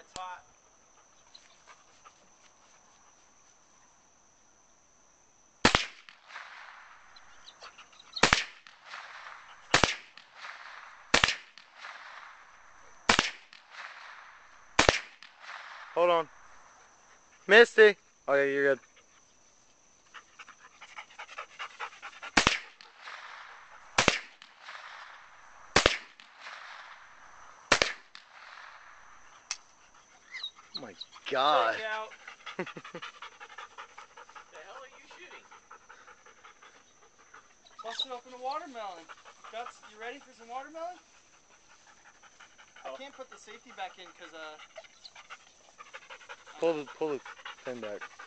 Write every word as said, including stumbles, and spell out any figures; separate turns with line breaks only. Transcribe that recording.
it's hot.
Hold on. Misty! Oh yeah, you're good. Oh my god.
Take out. The hell are you shooting?
Busted open a watermelon. Guts, you ready for some watermelon?
Oh.
I can't put the safety back in because uh.
Pull the pull the pin back.